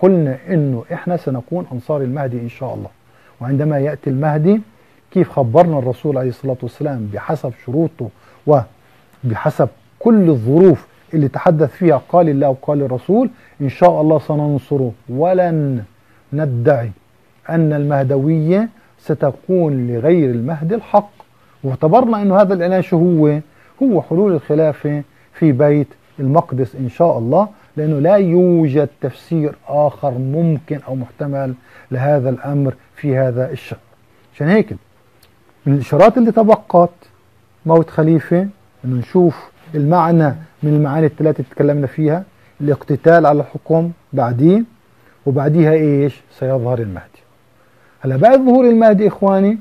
قلنا إنه إحنا سنكون أنصار المهدي إن شاء الله. وعندما يأتي المهدي كيف خبرنا الرسول عليه الصلاة والسلام بحسب شروطه وبحسب كل الظروف اللي تحدث فيها قال الله وقال الرسول، إن شاء الله سننصره ولن ندعي أن المهدوية ستكون لغير المهدي الحق. واعتبرنا أن هذا الإعلان شو هو حلول الخلافة في بيت المقدس إن شاء الله، لأنه لا يوجد تفسير آخر ممكن أو محتمل لهذا الأمر في هذا الشأن. عشان هيك من الإشارات اللي تبقت موت خليفة أنه نشوف المعنى من المعاني الثلاثة اللي تكلمنا فيها، الاقتتال على الحكم بعديه، وبعديها إيش؟ سيظهر المهدي. هلا بعد ظهور المهدي إخواني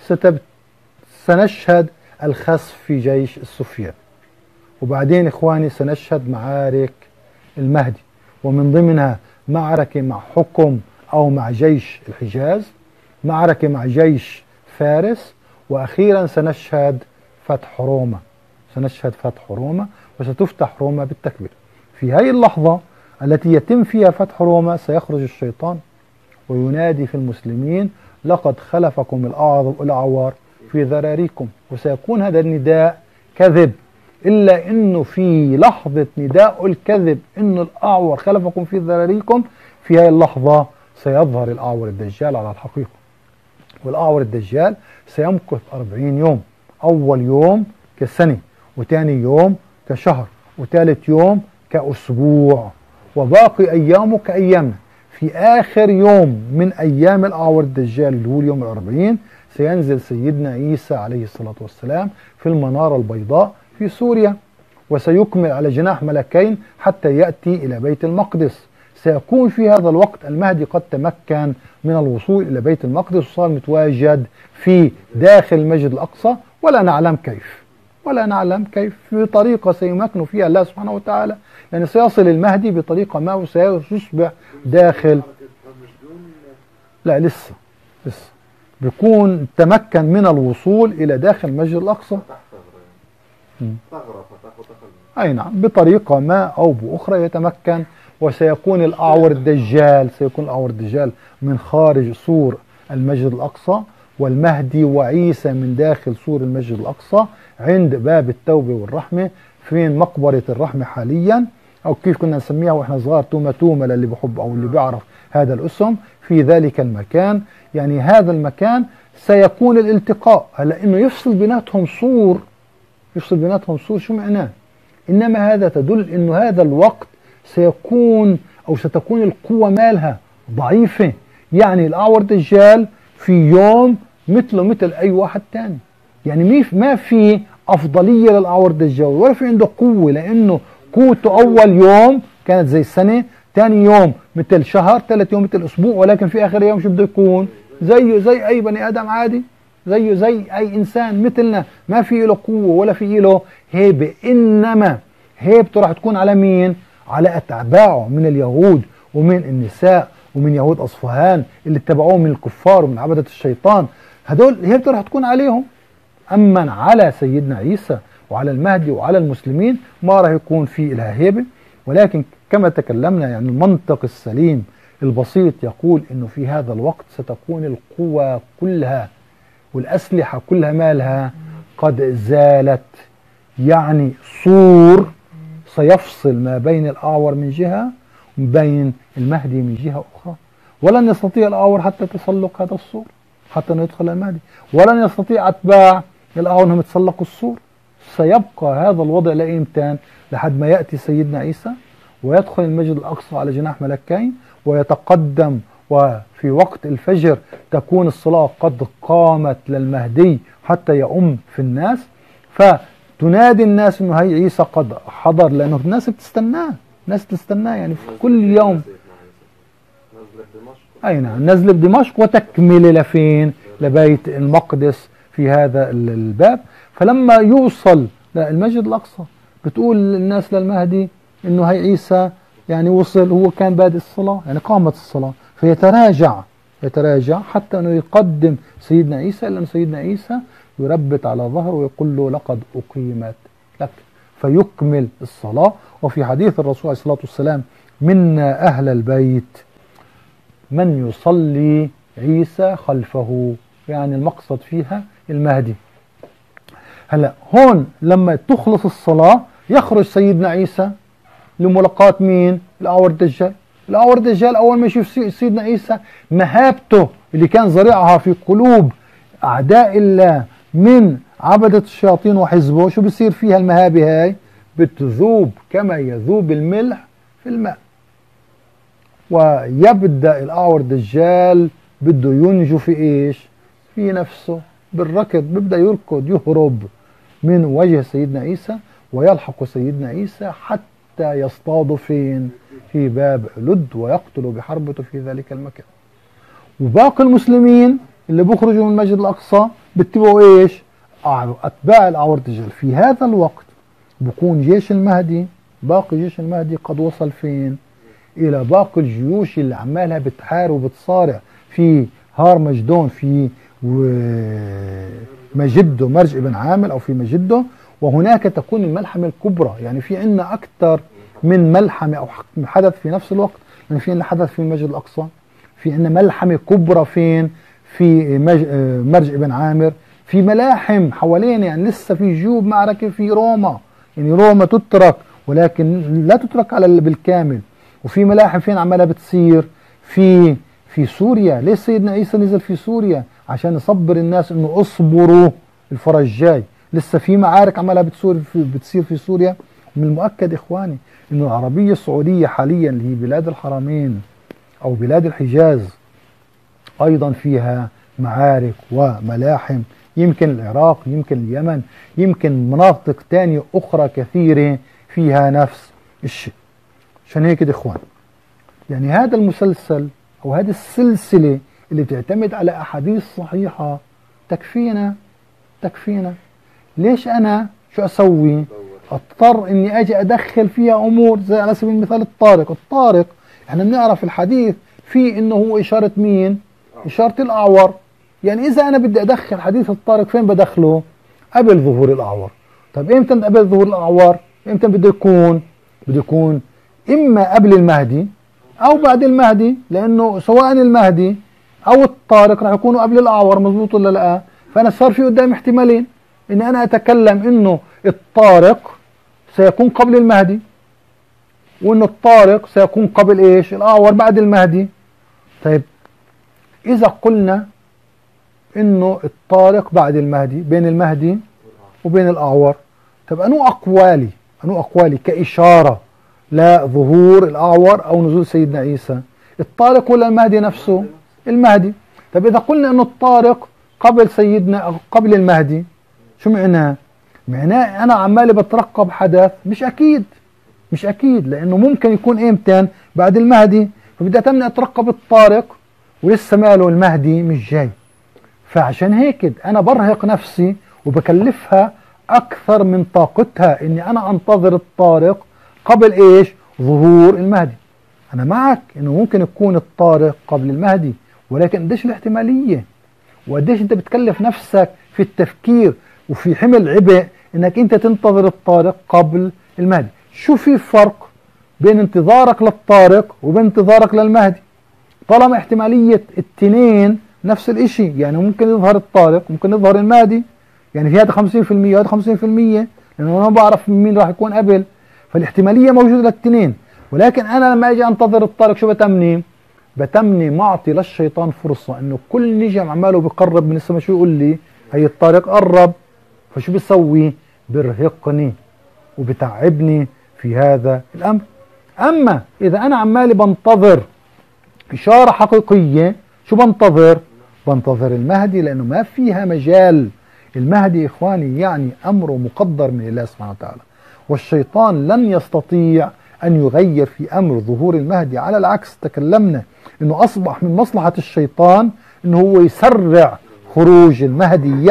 سنشهد الخسف في جيش السفيان، وبعدين إخواني سنشهد معارك المهدي، ومن ضمنها معركة مع حكم أو مع جيش الحجاز، معركة مع جيش فارس، وأخيرا سنشهد فتح روما. سنشهد فتح روما وستفتح روما بالتكبير. في هذه اللحظة التي يتم فيها فتح روما سيخرج الشيطان وينادي في المسلمين: لقد خلفكم الأعور في ذراريكم. وسيكون هذا النداء كذب، إلا أنه في لحظة نداء الكذب أنه الأعور خلفكم في ذراريكم، في هذه اللحظة سيظهر الأعور الدجال على الحقيقة. والأعور الدجال سيمكث 40 يوم، أول يوم كسنة، وثاني يوم كشهر، وثالث يوم كأسبوع، وباقي أيامه كأيامنا. في آخر يوم من أيام الأعور الدجال اللي هو اليوم 40 سينزل سيدنا عيسى عليه الصلاة والسلام في المنارة البيضاء في سوريا، وسيكمل على جناح ملكين حتى يأتي إلى بيت المقدس. سيكون في هذا الوقت المهدي قد تمكن من الوصول إلى بيت المقدس وصار متواجد في داخل المسجد الأقصى، ولا نعلم كيف بطريقة سيمكن فيها الله سبحانه وتعالى، يعني سيصل المهدي بطريقة ما وسيصبح داخل. لا لسه بيكون تمكن من الوصول إلى داخل المسجد الأقصى. أي نعم، بطريقة ما أو بأخرى يتمكن، وسيكون الأعور الدجال من خارج سور المسجد الأقصى، والمهدي وعيسى من داخل سور المسجد الأقصى عند باب التوبة والرحمة، فين مقبرة الرحمة حاليا، أو كيف كنا نسميها وإحنا صغار تومة للي بحب أو اللي بيعرف هذا الاسم، في ذلك المكان. يعني هذا المكان سيكون الالتقاء. هلا إنه يفصل بيناتهم سور شو معناه؟ إنما هذا تدل إنه هذا الوقت ستكون القوة مالها ضعيفة. يعني الأعور دجال في يوم مثله مثل أي واحد تاني، يعني ما في أفضلية للأعور دجال ولا في عنده قوة، لأنه قوته أول يوم كانت زي السنة، ثاني يوم مثل شهر، ثالث يوم مثل أسبوع، ولكن في آخر يوم شو بده يكون؟ زي أي بني آدم عادي، زي أي إنسان مثلنا، ما في له قوة ولا في له هيبة. إنما هيبته راح تكون على مين؟ على أتباعه من اليهود ومن النساء ومن يهود أصفهان اللي اتبعوه من الكفار ومن عبدة الشيطان. هدول هيبته راح تكون عليهم. أما على سيدنا عيسى وعلى المهدي وعلى المسلمين ما راح يكون في لها هيبة. ولكن كما تكلمنا، يعني المنطق السليم البسيط يقول إنه في هذا الوقت ستكون القوى كلها والأسلحة كلها مالها قد زالت. يعني سور سيفصل ما بين الأعور من جهة وبين المهدي من جهة أخرى، ولن يستطيع الأعور حتى تسلق هذا السور حتى أنه يدخل المهدي، ولن يستطيع أتباع الأعور أنهم يتسلقوا السور. سيبقى هذا الوضع لإمتى؟ لحد ما يأتي سيدنا عيسى ويدخل المسجد الأقصى على جناح ملكين ويتقدم، وفي وقت الفجر تكون الصلاة قد قامت للمهدي حتى يؤم في الناس، فتنادي الناس انه هي عيسى قد حضر، لانه الناس بتستناه يعني في كل يوم. اي نعم، نزل بدمشق وتكمله لفين؟ لبيت المقدس في هذا الباب. فلما يوصل للمسجد الأقصى بتقول الناس للمهدي انه هي عيسى يعني وصل، هو كان بادئ الصلاة، يعني قامت الصلاة، فيتراجع حتى انه يقدم سيدنا عيسى، الا ان سيدنا عيسى يربت على ظهره ويقول له لقد أقيمت لك، فيكمل الصلاة. وفي حديث الرسول عليه الصلاة والسلام: منا أهل البيت من يصلي عيسى خلفه، يعني المقصد فيها المهدي. هلا هون لما تخلص الصلاة يخرج سيدنا عيسى لملاقاة مين؟ الأعور الدجال. الأعور الدجال أول ما يشوف سيدنا عيسى مهابته اللي كان زرعها في قلوب أعداء الله من عبدة الشياطين وحزبه، شو بصير فيها المهابة هاي؟ بتذوب كما يذوب الملح في الماء. ويبدأ الأعور الدجال بده ينجو في إيش؟ في نفسه بالركض، بيبدأ يركض يهرب من وجه سيدنا عيسى ويلحق سيدنا عيسى حتى يصطاد فين؟ في باب لد ويقتل بحربته في ذلك المكان. وباقي المسلمين اللي بيخرجوا من المسجد الأقصى بيتبعوا إيش؟ أتباع الأعور الدجال. في هذا الوقت بكون جيش المهدي، باقي جيش المهدي قد وصل فين؟ إلى باقي الجيوش اللي عمالها بتحارب وبتصارع في هار مجدون، في مجده مرج ابن عامر أو في مجده. وهناك تكون الملحمة الكبرى، يعني في عندنا أكثر من ملحمة أو حدث في نفس الوقت. يعني في عندنا حدث في المسجد الأقصى، في عندنا ملحمة كبرى فين؟ في مرج ابن عامر، في ملاحم حوالينا، يعني لسه في جيوب معركة في روما، يعني روما تترك ولكن لا تترك على بالكامل. وفي ملاحم فين عمالها بتصير؟ في سوريا. ليش سيدنا عيسى نزل في سوريا؟ عشان يصبر الناس انه اصبروا الفرج جاي. لسه في معارك عمالها بتصير في سوريا. من المؤكد اخواني انه العربية السعودية حاليا اللي هي بلاد الحرمين او بلاد الحجاز ايضا فيها معارك وملاحم، يمكن العراق، يمكن اليمن، يمكن مناطق تانية اخرى كثيرة فيها نفس الشيء. عشان هيك يا اخوان يعني هذا المسلسل او هذه السلسلة اللي بتعتمد على احاديث صحيحة تكفينا. ليش انا شو اسوي؟ اضطر اني اجي ادخل فيها امور زي على سبيل المثال الطارق احنا بنعرف الحديث في انه هو اشارة مين؟ اشارة الاعور. يعني اذا انا بدي ادخل حديث الطارق فين بدخله؟ قبل ظهور الاعور. طب امتى قبل ظهور الاعور؟ امتى بده يكون اما قبل المهدي او بعد المهدي، لانه سواء المهدي او الطارق راح يكونوا قبل الاعور. مظبوط ولا لا؟ فانا صار في قدامي احتمالين، ان انا اتكلم انه الطارق سيكون قبل المهدي، وانه الطارق سيكون قبل ايش؟ الاعور بعد المهدي. طيب اذا قلنا انه الطارق بعد المهدي، بين المهدي وبين الاعور، طب انو اقوالي كاشاره لظهور الاعور او نزول سيدنا عيسى؟ الطارق ولا المهدي نفسه؟ المهدي. طب اذا قلنا انه الطارق قبل سيدنا أو قبل المهدي، شو معناه؟ معناه انا عمالي بترقب حدث مش اكيد، لانه ممكن يكون امتى؟ بعد المهدي. فبدي اتمنى اترقب الطارق ولسه ماله المهدي مش جاي. فعشان هيك انا برهق نفسي وبكلفها اكثر من طاقتها اني انا انتظر الطارق قبل ايش؟ ظهور المهدي. انا معك انه ممكن يكون الطارق قبل المهدي، ولكن قديش الاحتمالية؟ وقديش انت بتكلف نفسك في التفكير وفي حمل عبء انك انت تنتظر الطارق قبل المهدي؟ شو في فرق بين انتظارك للطارق وبين انتظارك للمهدي؟ طالما احتمالية التنين نفس الاشي، يعني ممكن يظهر الطارق ممكن يظهر المهدي، يعني في هذا 50% وهذا 50%، لانه انا ما بعرف مين راح يكون قبل. فالاحتمالية موجودة للتنين. ولكن انا لما اجي انتظر الطارق شو بتمني معطي للشيطان فرصة انه كل نجم عماله بقرب من السماء شو يقول لي؟ هي الطارق قرب. فشو بيسوي؟ برهقني وبتعبني في هذا الامر. اما اذا انا عمالي بنتظر اشارة حقيقية، شو بنتظر المهدي، لانه ما فيها مجال. المهدي اخواني يعني امره مقدر من الله سبحانه وتعالى، والشيطان لن يستطيع أن يغير في أمر ظهور المهدي. على العكس تكلمنا أنه أصبح من مصلحة الشيطان أنه هو يسرع خروج المهدي،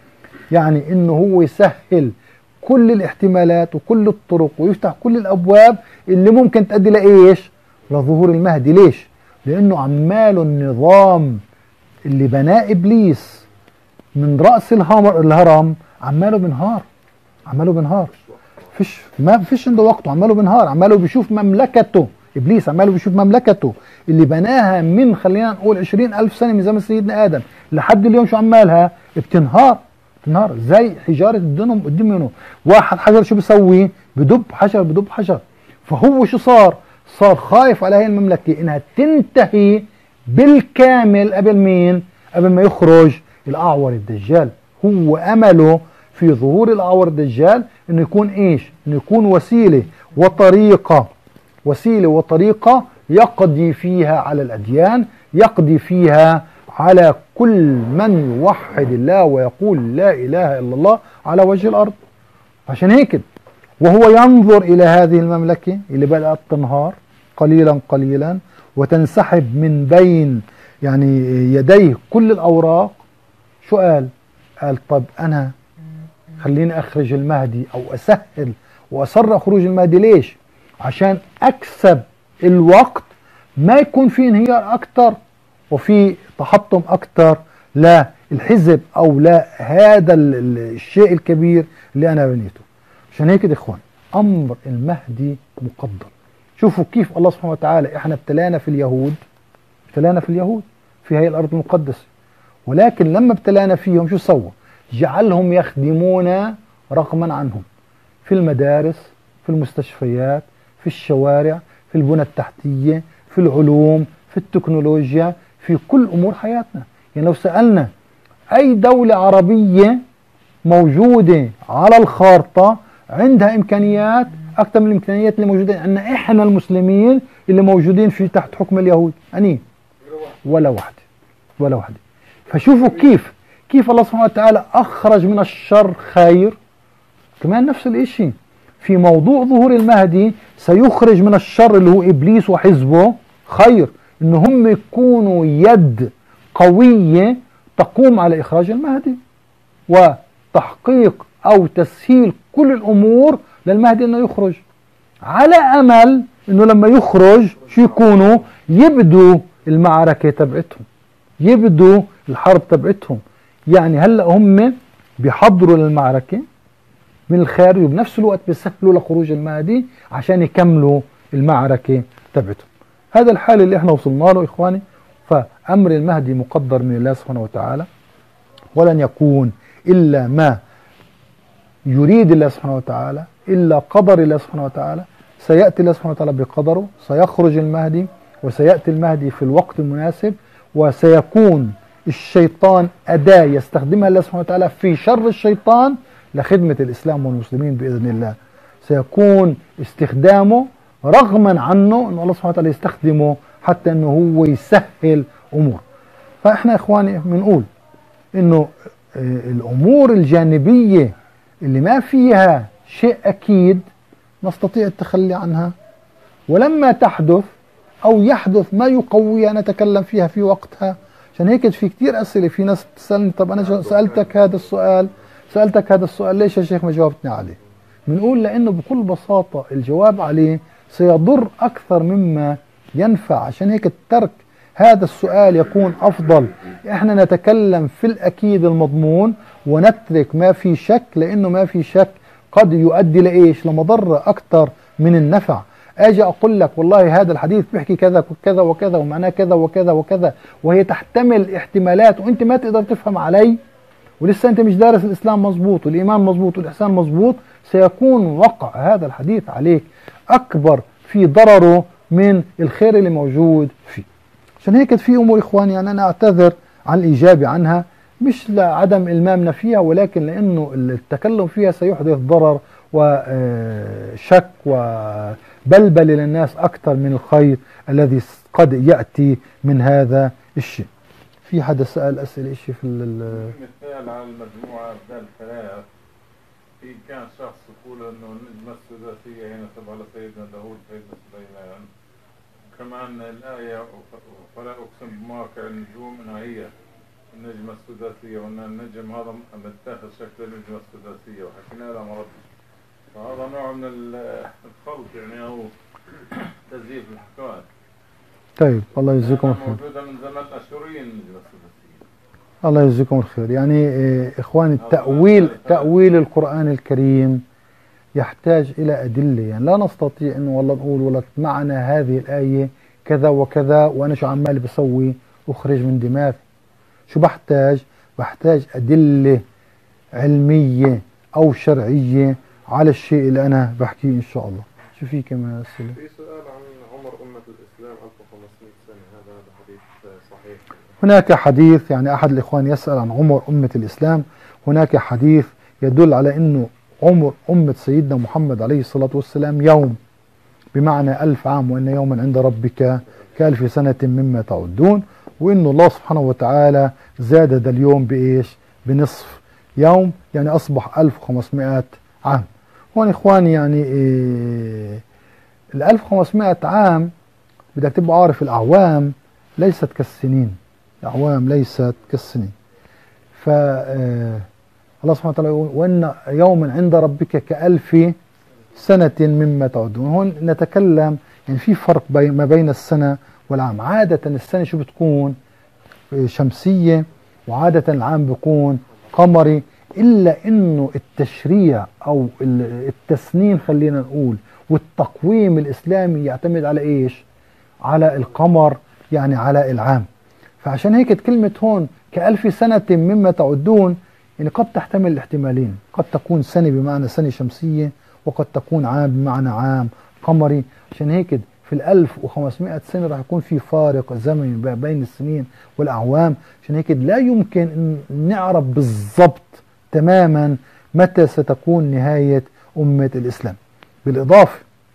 يعني أنه هو يسهل كل الاحتمالات وكل الطرق ويفتح كل الأبواب اللي ممكن تؤدي لإيش؟ لظهور المهدي. ليش؟ لأنه عماله النظام اللي بناه إبليس من رأس الهرم عماله بنهار. ما فيش عنده وقته، عماله بنهار، عماله بيشوف مملكته إبليس عماله بيشوف مملكته اللي بناها من خلينا نقول 20,000 سنة من زمن سيدنا آدم لحد اليوم، شو عمالها؟ بتنهار. بتنهار زي حجارة الدنم قدام منه. واحد حجر شو بيسوي؟ بدب حجر بدب حجر. فهو شو صار؟ صار خايف على هي المملكة إنها تنتهي بالكامل قبل مين؟ قبل ما يخرج الأعور الدجال. هو أمله في ظهور الأعور الدجال إنه يكون إيش؟ إنه يكون وسيلة وطريقة يقضي فيها على الأديان، يقضي فيها على كل من يوحد الله ويقول لا إله إلا الله على وجه الأرض. عشان هيك وهو ينظر إلى هذه المملكة اللي بدأت تنهار قليلا قليلا وتنسحب من بين يعني يديه كل الأوراق، شو قال؟ قال طب أنا خليني أخرج المهدي أو أسهل وأسرع خروج المهدي. ليش؟ عشان أكسب الوقت، ما يكون في انهيار أكتر وفي تحطم أكتر لا الحزب أو لا هذا الشيء الكبير اللي أنا بنيته. عشان هيك يا إخوان أمر المهدي مقدر. شوفوا كيف الله سبحانه وتعالى إحنا ابتلانا في اليهود في هاي الأرض المقدسة، ولكن لما ابتلانا فيهم شو سوى؟ جعلهم يخدمون رغما عنهم في المدارس، في المستشفيات، في الشوارع، في البنى التحتية، في العلوم، في التكنولوجيا، في كل أمور حياتنا. يعني لو سألنا أي دولة عربية موجودة على الخارطة عندها إمكانيات أكثر من الإمكانيات اللي موجودة عندنا إحنا المسلمين اللي موجودين في تحت حكم اليهود؟ أني ولا واحدة. فشوفوا كيف الله سبحانه وتعالى أخرج من الشر خير. كمان نفس الإشي في موضوع ظهور المهدي، سيخرج من الشر اللي هو إبليس وحزبه خير، إن هم يكونوا يد قوية تقوم على إخراج المهدي وتحقيق أو تسهيل كل الأمور للمهدي إنه يخرج، على أمل إنه لما يخرج شو يكونوا؟ يبدوا المعركة تبعتهم، يبدوا الحرب تبعتهم. يعني هلأ هم بيحضروا للمعركة من الخارج وبنفس الوقت بيسهلوا لخروج المهدي عشان يكملوا المعركة تبعتهم. هذا الحال اللي احنا وصلنا له إخواني. فأمر المهدي مقدر من الله سبحانه وتعالى، ولن يكون إلا ما يريد الله سبحانه وتعالى، إلا قدر الله سبحانه وتعالى. سيأتي الله سبحانه وتعالى بقدره، سيخرج المهدي وسيأتي المهدي في الوقت المناسب، وسيكون الشيطان أداة يستخدمها الله سبحانه وتعالى في شر الشيطان لخدمة الإسلام والمسلمين بإذن الله. سيكون استخدامه رغما عنه أن الله سبحانه وتعالى يستخدمه حتى أنه هو يسهل أمور. فإحنا إخواني بنقول أنه الأمور الجانبية اللي ما فيها شيء أكيد نستطيع التخلي عنها، ولما تحدث أو يحدث ما يقويها نتكلم فيها في وقتها. عشان هيك في كتير أسئلة، في ناس بتسألني طب أنا سألتك هذا السؤال ليش يا شيخ ما جاوبتني عليه؟ بنقول لأنه بكل بساطة الجواب عليه سيضر أكثر مما ينفع. عشان هيك الترك هذا السؤال يكون أفضل. إحنا نتكلم في الأكيد المضمون ونترك ما في شك، لأنه ما في شك قد يؤدي لإيش؟ لمضرة أكثر من النفع. أجي أقول لك والله هذا الحديث بيحكي كذا وكذا وكذا ومعناه كذا وكذا وكذا، وهي تحتمل احتمالات وأنت ما تقدر تفهم علي، ولسه أنت مش دارس الإسلام مظبوط والإيمان مظبوط والإحسان مظبوط، سيكون وقع هذا الحديث عليك أكبر في ضرره من الخير اللي موجود فيه. عشان هيك في أمور إخواني يعني أنا أعتذر عن الإجابة عنها، مش لعدم إلمامنا فيها، ولكن لأنه التكلم فيها سيحدث ضرر وشك وبلبل للناس أكثر من الخير الذي قد يأتي من هذا الشيء. في حدا سأل أسئلة شيء في مثال على المجموعة أبدال ثلاث، في كان شخص يقول أنه النجمة السداسية هنا تبع لسيدنا داوود سيدنا سليمان، كمان الآية فلا أقسم بمواقع النجوم أنها هي النجمة السداسية، وأن النجم هذا متاخذ شكل النجمة السداسية وحكينا لها مرة. فهذا نوع من الخلط يعني أو تزييف الحكاية. طيب الله يجزيكم الخير. موجودة من زمن الأشوريين النجمة السداسية. الله يجزيكم الخير. يعني إخواني تأويل القرآن الكريم يحتاج إلى أدلة. يعني لا نستطيع إنه والله نقول والله معنى هذه الآية كذا وكذا وأنا شو عمال بسوي أخرج من دماغي. شو بحتاج؟ بحتاج أدلة علمية أو شرعية على الشيء اللي أنا بحكيه إن شاء الله. شو في كمان أسئلة؟ في سؤال عن عمر أمة الإسلام 1500 سنة، هذا حديث صحيح؟ هناك حديث، يعني أحد الإخوان يسأل عن عمر أمة الإسلام. هناك حديث يدل على أنه عمر أمة سيدنا محمد عليه الصلاة والسلام يوم، بمعنى 1000 عام، وأن يوما عند ربك كألف سنة مما تعدون، وأن الله سبحانه وتعالى زاد ذا اليوم بإيش؟ بنصف يوم، يعني أصبح 1500 عام. هون إخواني يعني ال 1500 عام بدك تبقى عارف الأعوام ليست كالسنين، الأعوام ليست كالسنين. الله سبحانه وتعالى يقول وأن يوما عند ربك كألف سنة مما تعدون. هون نتكلم يعني في فرق ما بين السنة والعام. عادة السنة شو بتكون؟ شمسية، وعادة العام بيكون قمري، إلا إنه التشريع أو التسنين خلينا نقول والتقويم الإسلامي يعتمد على إيش؟ على القمر، يعني على العام. فعشان هيك كلمة هون كألف سنة مما تعدون يعني قد تحتمل الاحتمالين، قد تكون سنة بمعنى سنة شمسية، وقد تكون عام بمعنى عام قمري. عشان هيك في 1500 سنة راح يكون في فارق زمني بين السنين والأعوام. عشان هيك لا يمكن أن نعرف بالضبط تماما متى ستكون نهاية أمة الإسلام. بالإضافة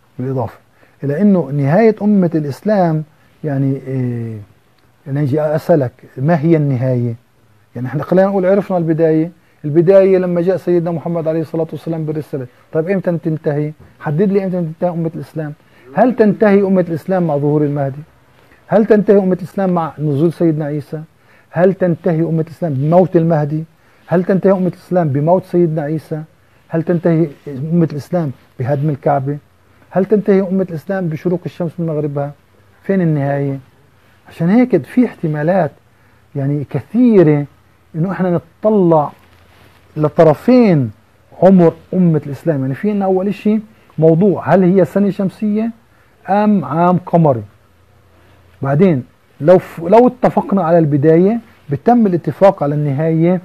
إلى أنه نهاية أمة الإسلام يعني أنا أجي أسألك ما هي النهاية؟ يعني احنا خلينا نقول عرفنا البداية لما جاء سيدنا محمد عليه الصلاة والسلام بالرسالة. طيب امتى تنتهي؟ حدد لي امتى تنتهي أمة الإسلام. هل تنتهي أمة الإسلام مع ظهور المهدي؟ هل تنتهي أمة الإسلام مع نزول سيدنا عيسى؟ هل تنتهي أمة الإسلام بموت المهدي؟ هل تنتهي أمة الإسلام بموت سيدنا عيسى؟ هل تنتهي أمة الإسلام بهدم الكعبة؟ هل تنتهي أمة الإسلام بشروق الشمس من مغربها؟ فين النهاية؟ عشان هيك في احتمالات يعني كثيرة إنه إحنا نتطلع لطرفين عمر أمة الإسلام. يعني في إن أول شيء موضوع هل هي سنة شمسية أم عام قمري. بعدين لو اتفقنا على البداية بتم الاتفاق على النهاية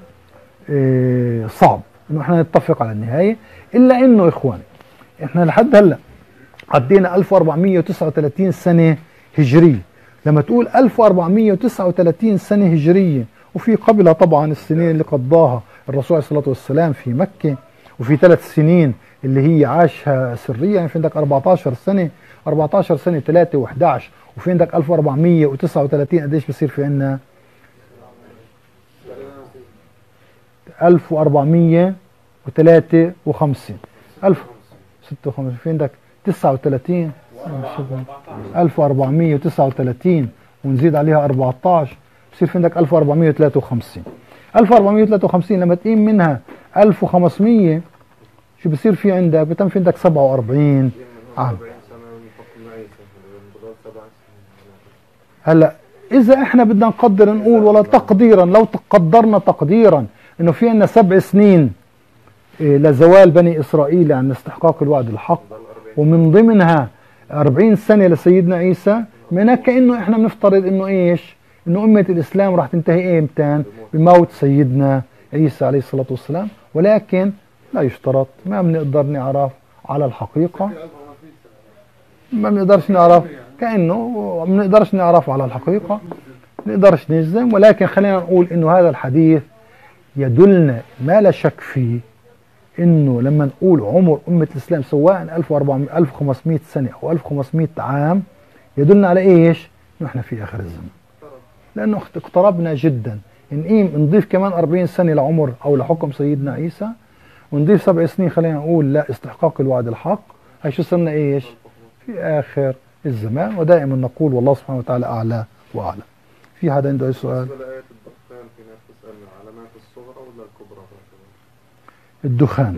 صعب إنه إحنا نتفق على النهاية. إلا إنه إخواني إحنا لحد هلا عدينا 1439 سنة هجرية. لما تقول 1439 سنة هجرية وفي قبلها طبعا السنين اللي قضاها الرسول عليه الصلاة والسلام في مكة، وفي 3 سنين اللي هي عاشها سرية، يعني في عندك 14 سنة 3 و11، وفي عندك 1439 قديش بصير في عندنا 1453 1056 في عندك 39 1439 ونزيد عليها 14 بصير في عندك 1453. 1453 لما تقيم منها 1500 شو بصير في عندك؟ بتم في عندك 47 عام. هلا اذا احنا بدنا نقدر نقول ولا تقديرا، لو قدرنا تقديرا انه في عندنا 7 سنين لزوال بني اسرائيل عن استحقاق الوعد الحق، ومن ضمنها 40 سنة لسيدنا عيسى، معناه كأنه احنا بنفترض انه ايش؟ انه أمة الإسلام راح تنتهي امتى؟ بموت سيدنا عيسى عليه الصلاة والسلام. ولكن لا يشترط، ما بنقدر نعرف على الحقيقة، ما بنقدرش نعرف كأنه ما بنقدرش نعرف على الحقيقة، ما نقدرش نجزم. ولكن خلينا نقول انه هذا الحديث يدلنا ما لا شك فيه انه لما نقول عمر أمة الإسلام سواء 1500 سنة او 1500 عام يدلنا على ايش؟ نحن في آخر الزمن، لأنه اقتربنا جدا. نضيف كمان 40 سنة لعمر أو لحكم سيدنا عيسى، ونضيف 7 سنين خلينا نقول لا استحقاق الوعد الحق، هي شو صرنا ايش؟ في آخر الزمان. ودائما نقول والله سبحانه وتعالى أعلى وأعلم. في حدا عنده أي سؤال؟ بالآية الدخان في ناس تسأل من علامات الصغرى ولا الكبرى؟ الدخان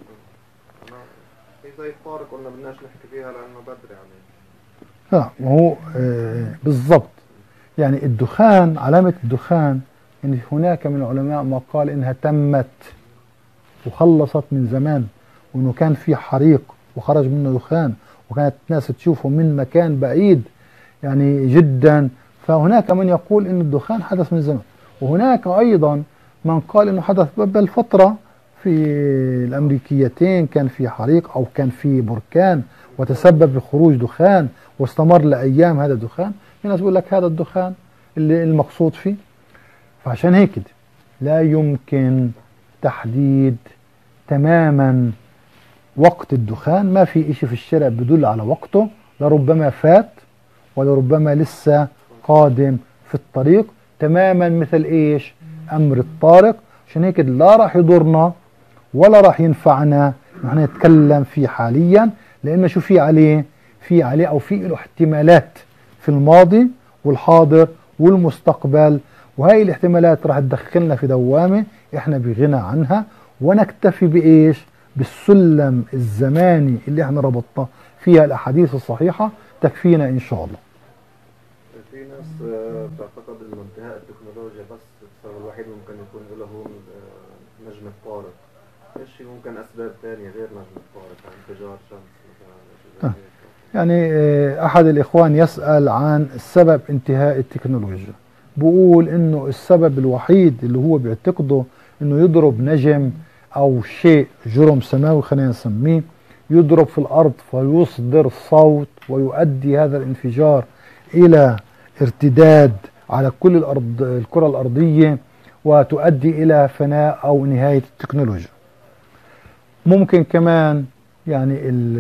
في زي فارق قلنا بدناش نحكي فيها لأنه بدري عليه. لا ما هو بالضبط. يعني الدخان، علامة الدخان يعني هناك من العلماء ما قال إنها تمت وخلصت من زمان، وانه كان في حريق وخرج منه دخان وكانت الناس تشوفه من مكان بعيد يعني جدا، فهناك من يقول ان الدخان حدث من زمن. وهناك ايضا من قال انه حدث بل فترة في الامريكيتين كان في حريق او كان في بركان وتسبب بخروج دخان واستمر لايام هذا الدخان. في ناس يقول لك هذا الدخان اللي المقصود فيه. فعشان هيك لا يمكن تحديد تماما وقت الدخان، ما في اشي في الشرع بدل على وقته، لربما فات ولربما لسه قادم في الطريق، تماما مثل ايش؟ امر الطارق. عشان هيك لا راح يضرنا ولا راح ينفعنا نحن نتكلم فيه حاليا، لانه شو في عليه؟ في عليه او في له احتمالات في الماضي والحاضر والمستقبل، وهي الاحتمالات راح تدخلنا في دوامة احنا بغنى عنها، ونكتفي بايش؟ بالسلم الزماني اللي احنا ربطنا فيها الاحاديث الصحيحة تكفينا ان شاء الله. في ناس بتعتقد انه انتهاء التكنولوجيا بس السبب الوحيد ممكن يكون له هو نجم الطارق. ايش ممكن اسباب ثانية غير نجم الطارق؟ يعني انفجار شمس مثلا؟ يعني احد الاخوان يسأل عن سبب انتهاء التكنولوجيا، بقول انه السبب الوحيد اللي هو بيعتقده انه يضرب نجم او شيء جرم سماوي خلينا نسميه، يضرب في الارض فيصدر صوت ويؤدي هذا الانفجار الى ارتداد على كل الكرة الارضية وتؤدي الى فناء او نهاية التكنولوجيا. ممكن كمان يعني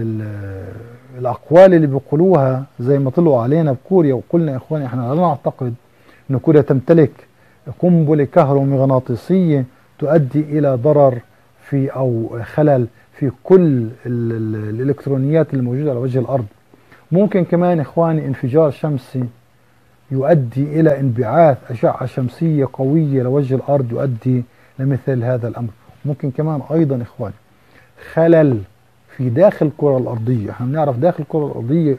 الاقوال اللي بيقولوها زي ما طلعوا علينا بكوريا، وقلنا يا اخواني احنا لا نعتقد ان كوريا تمتلك قنبلة كهرومغناطيسية تؤدي الى ضرر في او خلل في كل الالكترونيات الموجودة على وجه الارض. ممكن كمان اخواني انفجار شمسي يؤدي الى انبعاث اشعة شمسية قوية لوجه الارض يؤدي لمثل هذا الامر. ممكن كمان ايضا اخواني خلل في داخل الكرة الارضية. احنا بنعرف داخل الكرة الارضية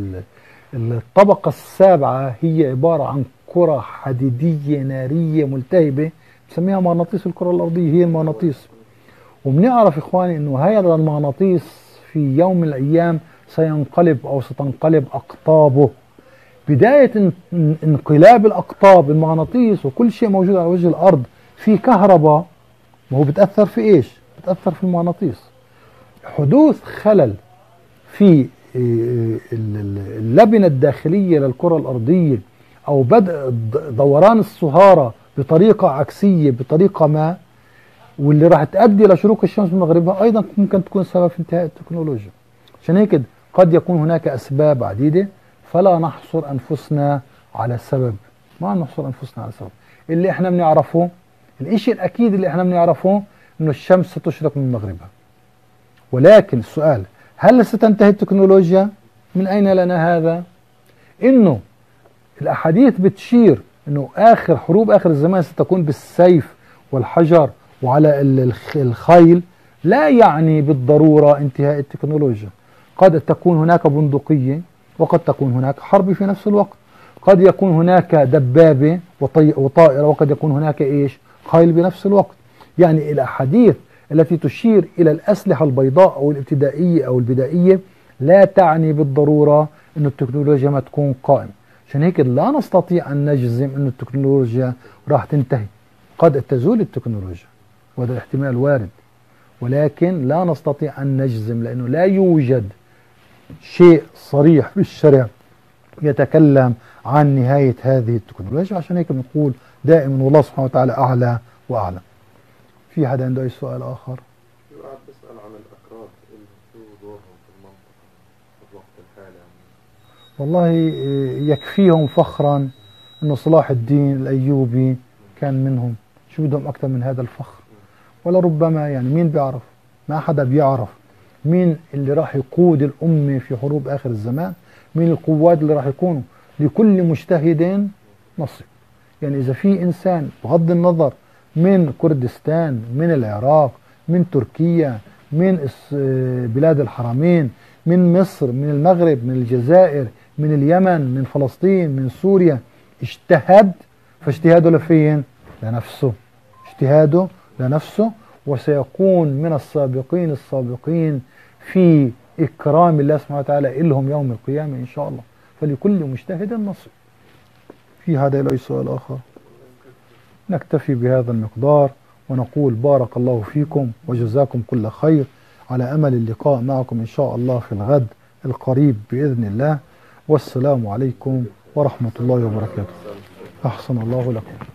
الطبقة السابعة هي عبارة عن كرة حديدية نارية ملتهبة بسميها مغناطيس الكرة الارضية، هي المغناطيس. وبنعرف اخواني انه هذا المغناطيس في يوم من الايام سينقلب او ستنقلب اقطابه. بداية انقلاب الاقطاب المغناطيس وكل شيء موجود على وجه الارض في كهرباء، وهو بتأثر في ايش؟ بتأثر في المغناطيس. حدوث خلل في اللبنة الداخلية للكرة الارضية او بدء دوران الصهارة بطريقة عكسية بطريقة ما، واللي راح تؤدي لشروق الشمس من مغربها، ايضا ممكن تكون سبب في انتهاء التكنولوجيا. عشان هيك قد يكون هناك اسباب عديدة، فلا نحصر انفسنا على سبب، ما نحصر انفسنا على سبب. اللي احنا بنعرفه، الاشي الاكيد اللي احنا بنعرفه انه الشمس ستشرق من مغربها. ولكن السؤال، هل ستنتهي التكنولوجيا؟ من اين لنا هذا؟ انه الاحاديث بتشير انه حروب اخر الزمان ستكون بالسيف والحجر وعلى الخيل، لا يعني بالضرورة انتهاء التكنولوجيا. قد تكون هناك بندقية وقد تكون هناك حرب في نفس الوقت، قد يكون هناك دبابة وطائرة وقد يكون هناك ايش؟ خيل بنفس الوقت. يعني الاحاديث التي تشير الى الاسلحة البيضاء او الابتدائية او البدائية لا تعني بالضرورة ان التكنولوجيا ما تكون قائمة. عشان هيك لا نستطيع ان نجزم ان التكنولوجيا راح تنتهي. قد تزول التكنولوجيا وهذا احتمال وارد، ولكن لا نستطيع ان نجزم لانه لا يوجد شيء صريح في الشرع يتكلم عن نهاية هذه التكنولوجيا. عشان هيك بنقول دائما والله سبحانه وتعالى أعلى وأعلم. في حدا عنده أي سؤال آخر؟ قاعد بسأل عن الأكراد اللي شو دورهم في المنطقة في الوقت الحالي. والله يكفيهم فخرا أنه صلاح الدين الأيوبي كان منهم، شو بدهم أكثر من هذا الفخر؟ ولا ربما يعني مين بيعرف؟ ما حدا بيعرف مين اللي راح يقود الأمة في حروب آخر الزمان، مين القوات اللي راح يكونوا. لكل مجتهد نصيب. يعني إذا في إنسان بغض النظر من كردستان، من العراق، من تركيا، من بلاد الحرمين، من مصر، من المغرب، من الجزائر، من اليمن، من فلسطين، من سوريا، اجتهد، فاجتهاده لفين؟ لنفسه. اجتهاده لنفسه، وسيكون من السابقين السابقين في إكرام الله سبحانه وتعالى إلهم يوم القيامة إن شاء الله. فلكل مجتهد نصيب. في هذا إلى سؤال آخر؟ نكتفي بهذا المقدار ونقول بارك الله فيكم وجزاكم كل خير، على أمل اللقاء معكم إن شاء الله في الغد القريب بإذن الله. والسلام عليكم ورحمة الله وبركاته. أحسن الله لكم.